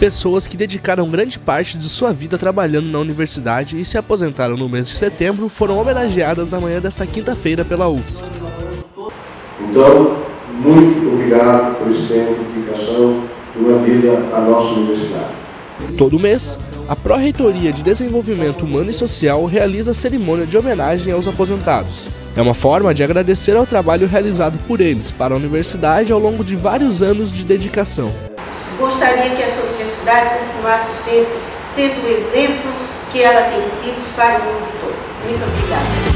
Pessoas que dedicaram grande parte de sua vida trabalhando na universidade e se aposentaram no mês de setembro foram homenageadas na manhã desta quinta-feira pela UFSC. Então, muito obrigado por esse tempo de dedicação e uma vida à nossa universidade. Todo mês, a Pró-Reitoria de Desenvolvimento Humano e Social realiza a cerimônia de homenagem aos aposentados. É uma forma de agradecer ao trabalho realizado por eles para a universidade ao longo de vários anos de dedicação. Gostaria que essa universidade continuasse sendo o exemplo que ela tem sido para o mundo todo. Muito obrigada.